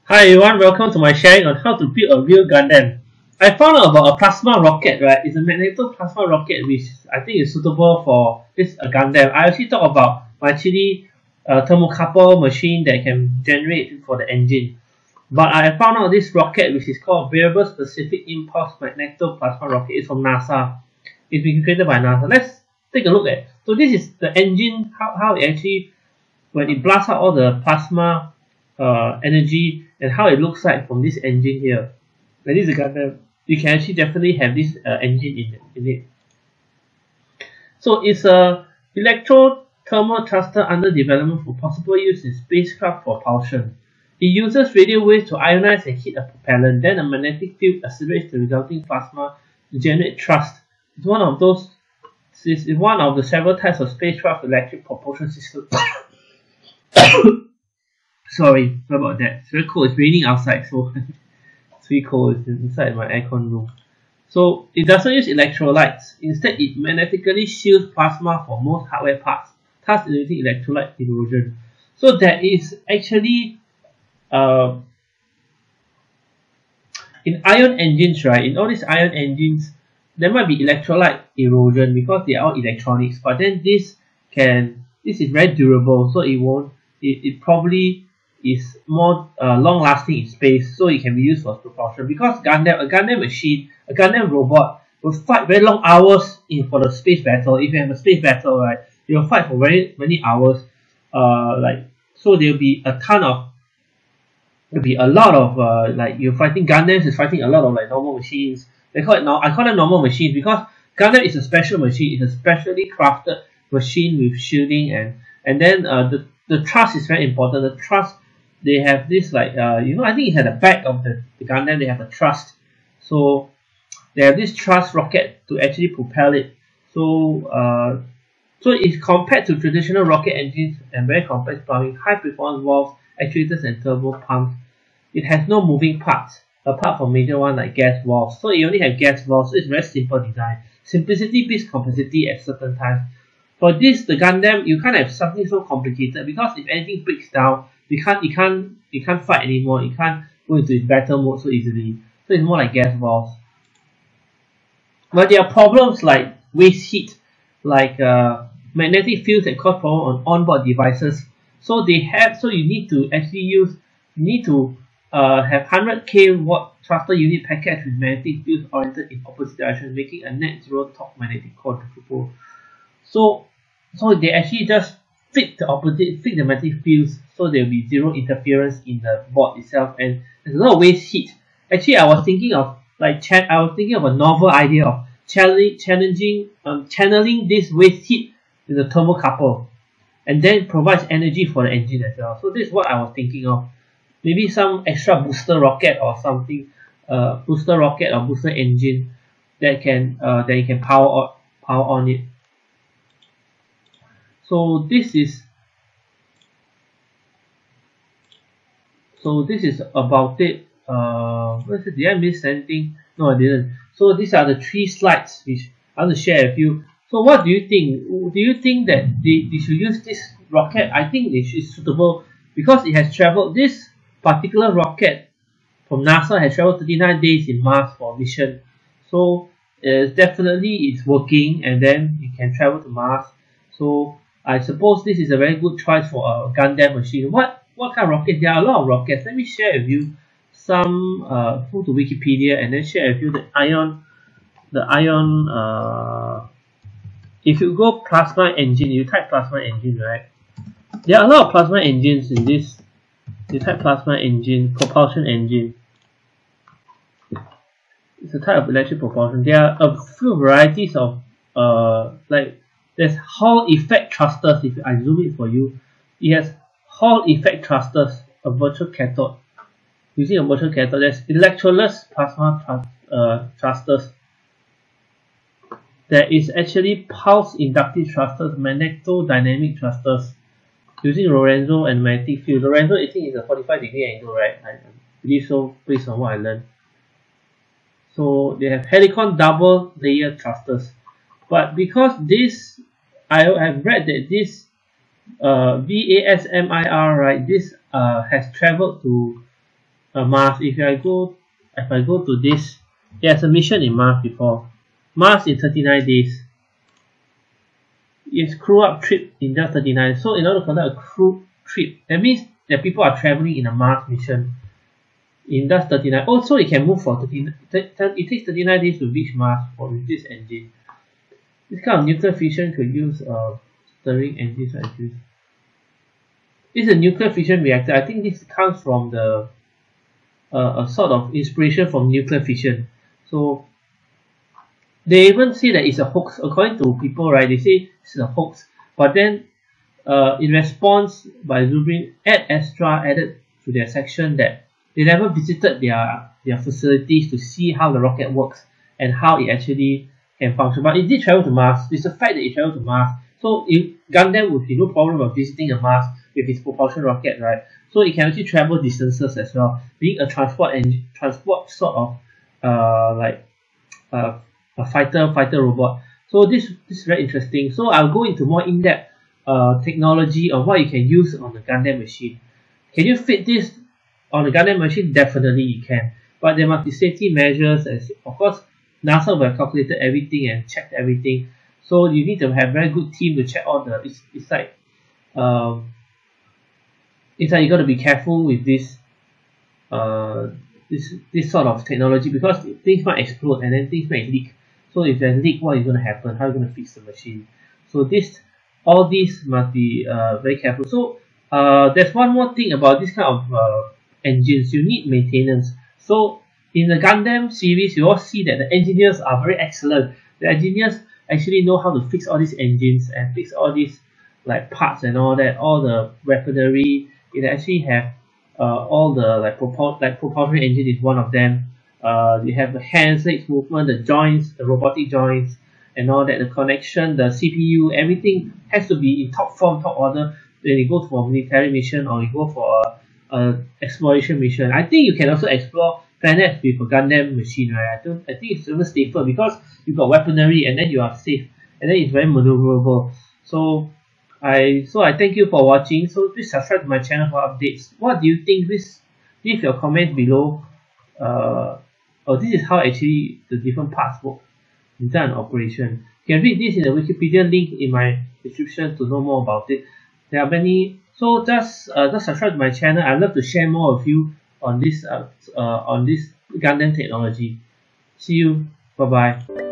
Hi everyone, welcome to my sharing on how to build a real Gundam. I found out about a plasma rocket, right? It's a magnetoplasma rocket which I think is suitable for this Gundam. I actually talk about my chili thermocouple machine that can generate for the engine. But I found out this rocket which is called Variable Specific Impulse Magnetoplasma Rocket is from NASA. It's been created by NASA. Let's take a look at it. So this is the engine, how it actually, when it blasts out all the plasma energy and how it looks like from this engine here. Like this is a Gundam. You can actually definitely have this engine in it. So it's a electro-thermal thruster under development for possible use in spacecraft propulsion. It uses radio waves to ionize and heat a propellant. Then a magnetic field accelerates the resulting plasma to generate thrust. It's one of the several types of spacecraft electric propulsion systems. Sorry about that. It's very cold. It's raining outside, so it's really cold. It's inside my aircon room. So it doesn't use electrolytes. Instead, it magnetically shields plasma for most hardware parts, thus eliminating electrolyte erosion. So there is actually in ion engines, right? In all these ion engines, there might be electrolyte erosion because they are all electronics. But then this is very durable, so it probably is more long-lasting in space, so it can be used for propulsion. Because a Gundam machine, a Gundam robot will fight very long hours for the space battle. If you have a space battle, right, you'll fight for very many hours. So there'll be a lot of like you're fighting Gundams is fighting a lot of like normal machines. I call them normal machines because Gundam is a special machine. It's a specially crafted machine with shielding and then the thrust is very important. The thrust, they have this like I think it's at the back of the Gundam. They have a thrust, so they have this thrust rocket to actually propel it. So it's compared to traditional rocket engines and very complex plumbing, high performance valves, actuators, and turbo pumps. It has no moving parts apart from major one like gas valves. So you only have gas valves. So it's very simple design. Simplicity beats complexity at certain times. For this, the Gundam, you can't have something so complicated because if anything breaks down, you can't fight anymore. You can't go into its battle mode so easily. So it's more like gas valves. But there are problems like waste heat, like magnetic fields that cause problems on onboard devices. So you need to actually have 100k watt thruster unit package with magnetic fields oriented in opposite directions, making a net zero torque magnetic core to So they actually just fit the magnetic fields, so there will be zero interference in the board itself, and there's a lot of waste heat. Actually, I was thinking of a novel idea of channeling this waste heat in the thermocouple, and then provides energy for the engine as well. So this is what I was thinking of. Maybe some extra booster rocket or something, booster rocket or booster engine that you can power on it. So this is about it. Did I miss anything? No, I didn't. So these are the 3 slides which I want to share with you. So what do you think? Do you think that they should use this rocket? I think it is suitable because it has traveled. This particular rocket from NASA has traveled 39 days in Mars for mission. So definitely it's working, and then it can travel to Mars. So I suppose this is a very good choice for a Gundam machine. What kind of rocket? There are a lot of rockets. Let me share with you some. Go to Wikipedia and then share with you the ion. If you go plasma engine, you type plasma engine, right? There are a lot of plasma engines in this. You type plasma engine, propulsion engine. It's a type of electric propulsion. There are a few varieties of there's Hall effect thrusters. If I zoom it for you, it has Hall effect thrusters, a virtual cathode. Using a virtual cathode, there's electroless plasma thrusters. There is actually pulse inductive thrusters, magnetodynamic thrusters, using Lorenzo and magnetic field. Lorenzo, I think, is a 45-degree angle, right? I believe so, based on what I learned. So they have Helicon double layer thrusters. But because this, I have read that this VASMIR, right, this has traveled to Mars. If I go to this, there's a mission in Mars before. Mars in 39 days. It's crew up trip in just 39. So in order to conduct a crew trip, that means that people are traveling in a Mars mission in just 39. Also, it can move for 39. It takes 39 days to reach Mars with this engine. This kind of nuclear fission could use stirring engines like this. This is a nuclear fission reactor. I think this comes from the a sort of inspiration from nuclear fission. So they even say that it's a hoax. According to people, right, they say it's a hoax. But then in response, by Zubrin added to their section that they never visited their facilities to see how the rocket works and how it actually can function. But it did travel to Mars. It's a fact that it traveled to Mars. So if Gundam would be no problem of visiting a Mars with its propulsion rocket, right? So it can actually travel distances as well, being a transport sort of a fighter robot. So this is very interesting. So I'll go into more in-depth technology of what you can use on the Gundam machine. Can you fit this on the Gundam machine? Definitely you can. But there must be safety measures, as of course NASA will have calculated everything and checked everything. So you need to have a very good team to check all the. It's like you got to be careful with this this sort of technology, because things might explode and then things might leak. So if there's leak, what is going to happen? How are you going to fix the machine? So all these must be very careful. So there's one more thing about this kind of engines. You need maintenance. So in the Gundam series, you all see that the engineers are very excellent. The engineers actually know how to fix all these engines and fix all these like parts and all that, all the weaponry. It actually have all the propulsion engine is one of them. You have the hands, legs movement, the joints, the robotic joints, and all that. The connection, the CPU, everything has to be in top form, top order when you go for a military mission or you go for a exploration mission. I think you can also explore planets with a Gundam machine, right? I think it's even safer because you've got weaponry and then you are safe and then it's very maneuverable. So I thank you for watching. So please subscribe to my channel for updates. What do you think? Please leave your comments below. This is how actually the different parts work inside an operation. You can read this in the Wikipedia link in my description to know more about it. There are many. So just subscribe to my channel. I'd love to share more with you on this Gundam technology. See you. Bye bye.